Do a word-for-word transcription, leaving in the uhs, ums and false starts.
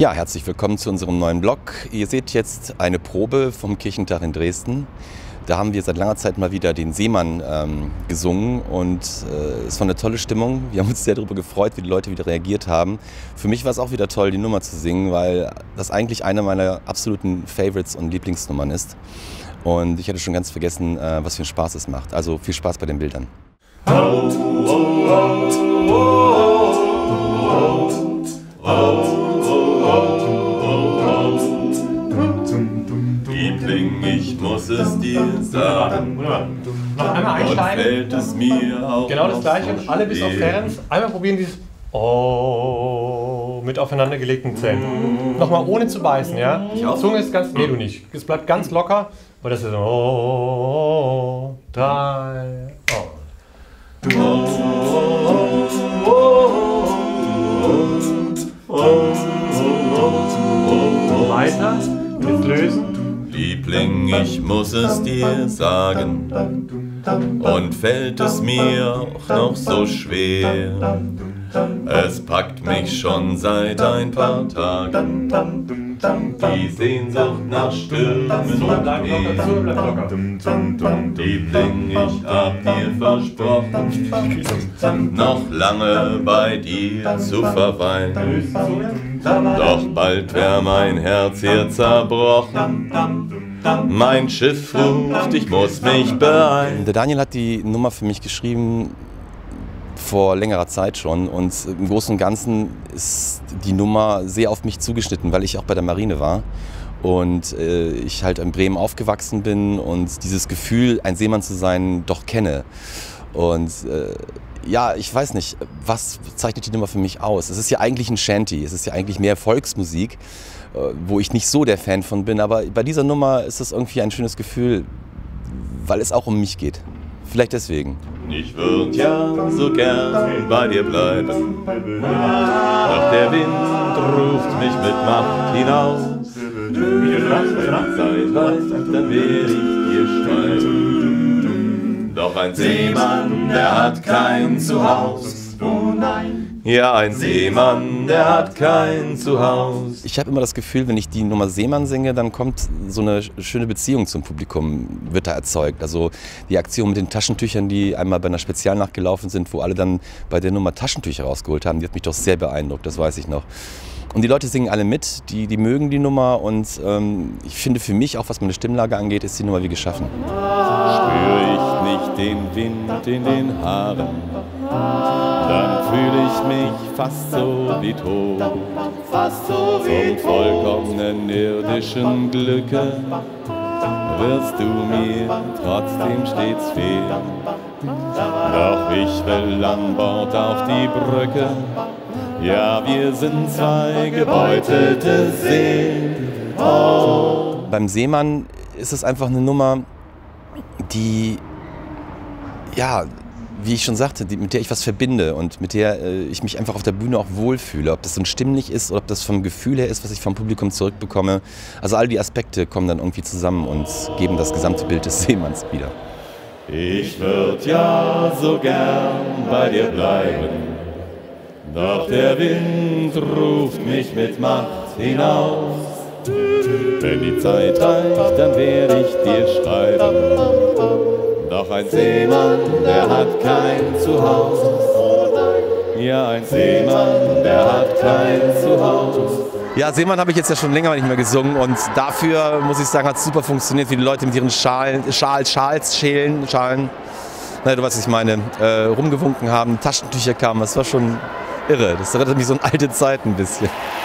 Ja, herzlich willkommen zu unserem neuen Blog. Ihr seht jetzt eine Probe vom Kirchentag in Dresden. Da haben wir seit langer Zeit mal wieder den Seemann ähm, gesungen und äh, es war eine tolle Stimmung. Wir haben uns sehr darüber gefreut, wie die Leute wieder reagiert haben. Für mich war es auch wieder toll, die Nummer zu singen, weil das eigentlich eine meiner absoluten Favorites und Lieblingsnummern ist. Und ich hatte schon ganz vergessen, äh, was für einen Spaß es macht. Also viel Spaß bei den Bildern. Oh, oh, oh, oh, oh, oh. Liebling, ich muss es dir sagen. Noch einmal einsteigen. Und fällt es mir auch genau das gleiche. So alle bis auf Ferenc. Einmal probieren dieses Oh mit aufeinandergelegten Zähnen. Nochmal ohne zu beißen, ja? Die Zunge ist ganz. Nee, du nicht. Es bleibt ganz locker. Weil das ist Oh, drei. Oh. Oh, oh, oh, oh, oh, oh. Weiter. Jetzt lösen. Liebling, ich muss es dir sagen, und fällt es mir auch noch so schwer. Es packt mich schon seit ein paar Tagen, die Sehnsucht nach Stürmen und Meer. Liebling, ich hab dir versprochen, noch lange bei dir zu verweilen. Doch bald wär mein Herz hier zerbrochen. Mein Schiff ruft, ich muss mich beeilen. Der Daniel hat die Nummer für mich geschrieben vor längerer Zeit schon, und im Großen und Ganzen ist die Nummer sehr auf mich zugeschnitten, weil ich auch bei der Marine war und äh, ich halt in Bremen aufgewachsen bin und dieses Gefühl, ein Seemann zu sein, doch kenne. Und äh, ja, ich weiß nicht, was zeichnet die Nummer für mich aus? Es ist ja eigentlich ein Shanty, es ist ja eigentlich mehr Volksmusik, äh, wo ich nicht so der Fan von bin, aber bei dieser Nummer ist es irgendwie ein schönes Gefühl, weil es auch um mich geht. Vielleicht deswegen. Ich würde ja so gern bei dir bleiben, doch der Wind ruft mich mit Macht hinaus. Wenn die Zeit reicht, dann werde ich dir schreiben. Doch ein Seemann, der hat kein Zuhause. Oh nein. Ja, ein Seemann, der hat kein Zuhause. Ich habe immer das Gefühl, wenn ich die Nummer Seemann singe, dann kommt so eine schöne Beziehung zum Publikum, wird da erzeugt. Also die Aktion mit den Taschentüchern, die einmal bei einer Spezialnacht gelaufen sind, wo alle dann bei der Nummer Taschentücher rausgeholt haben, die hat mich doch sehr beeindruckt, das weiß ich noch. Und die Leute singen alle mit, die, die mögen die Nummer, und ähm, ich finde, für mich, auch was meine Stimmlage angeht, ist die Nummer wie geschaffen. Spüre ich nicht den Wind in den Haaren, dann fühle ich mich fast so wie tot. Vom vollkommenen irdischen Glücke wirst du mir trotzdem stets fehlen. Doch ich will an Bord auf die Brücke. Ja, wir sind zwei gebeutelte Seelen. Oh. Beim Seemann ist es einfach eine Nummer, die, ja, wie ich schon sagte, die, mit der ich was verbinde und mit der äh, ich mich einfach auf der Bühne auch wohlfühle. Ob das dann stimmlich ist oder ob das vom Gefühl her ist, was ich vom Publikum zurückbekomme. Also all die Aspekte kommen dann irgendwie zusammen und geben das gesamte Bild des Seemanns wieder. Ich würde ja so gern bei dir bleiben, doch der Wind ruft mich mit Macht hinaus. Wenn die Zeit reicht, dann werde ich dir schreiben. Doch ein Seemann, der hat kein Zuhause. Ja, ein Seemann, der hat kein Zuhause. Ja, Seemann habe ich jetzt ja schon länger nicht mehr gesungen, und dafür, muss ich sagen, hat es super funktioniert, wie die Leute mit ihren Schalen, Schal, Schals, Schälen, Schalen, naja, du weißt, was ich meine, äh, rumgewunken haben, Taschentücher kamen, das war schon irre. Das erinnert mich so an alte Zeiten ein bisschen.